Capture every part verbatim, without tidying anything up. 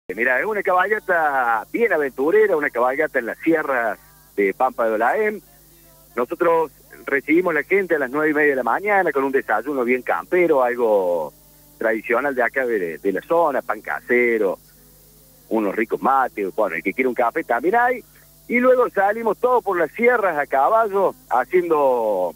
Mira, es una cabalgata bien aventurera, una cabalgata en las sierras de Pampa de Olaén. Nosotros recibimos a la gente a las nueve y media de la mañana con un desayuno bien campero, algo tradicional de acá de, de la zona, pan casero, unos ricos mates, bueno, el que quiere un café también hay. Y luego salimos todos por las sierras a caballo, haciendo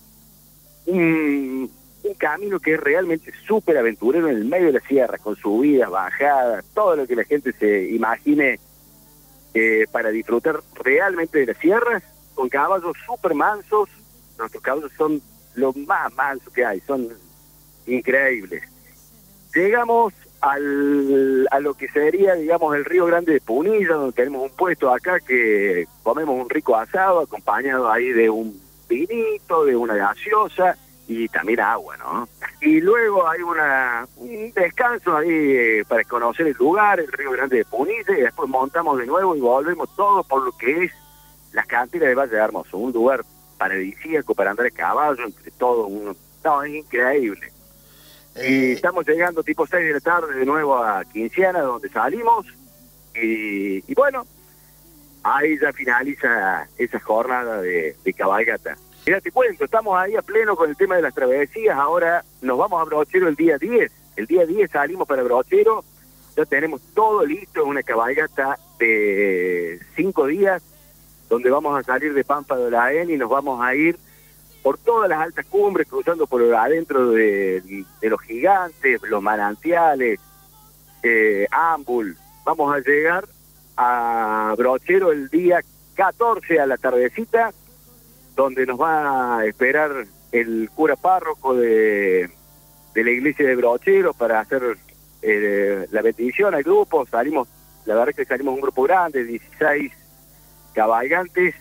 un, un camino que es realmente súper aventurero en el medio de la sierra, con subidas, bajadas, todo lo que la gente se imagine eh, para disfrutar realmente de las sierras, con caballos súper mansos. Nuestros caballos son los más mansos que hay, son increíbles. Llegamos al, a lo que sería, digamos, el Río Grande de Punilla, donde tenemos un puesto acá que comemos un rico asado, acompañado ahí de un vinito, de una gaseosa y también agua, ¿no? Y luego hay una un descanso ahí eh, para conocer el lugar, el Río Grande de Punilla, y después montamos de nuevo y volvemos todo por lo que es las canteras de Valle Hermoso, un lugar paradisíaco para andar a caballo, entre todo, uno, no, es increíble. Eh, y estamos llegando tipo seis de la tarde de nuevo a Quinciana, donde salimos, y, y bueno, ahí ya finaliza esa jornada de, de cabalgata. Mira, te cuento, estamos ahí a pleno con el tema de las travesías. Ahora nos vamos a Brochero el día diez. El día diez salimos para Brochero, ya tenemos todo listo, una cabalgata de cinco días, donde vamos a salir de Pampa de Olaén y nos vamos a ir por todas las altas cumbres, cruzando por adentro de, de los gigantes, los manantiales, eh, Ámbul. Vamos a llegar a Brochero el día catorce a la tardecita, donde nos va a esperar el cura párroco de, de la iglesia de Brochero para hacer eh, la bendición al grupo. Salimos, la verdad es que salimos un grupo grande, dieciséis cabalgantes,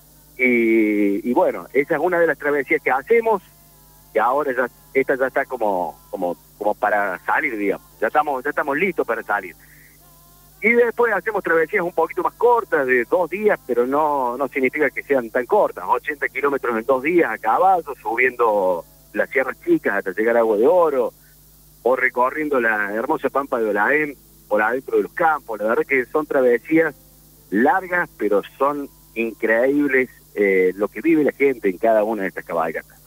y, y bueno, esa es una de las travesías que hacemos, y ahora ya, esta ya está como, como, como para salir, digamos, ya estamos, ya estamos listos para salir. Y después hacemos travesías un poquito más cortas, de dos días, pero no, no significa que sean tan cortas, ochenta kilómetros en dos días a caballo, subiendo las sierras chicas hasta llegar a Agua de Oro, o recorriendo la hermosa Pampa de Olaén, por adentro de los campos. La verdad que son travesías largas, pero son increíbles eh, lo que vive la gente en cada una de estas cabalgatas.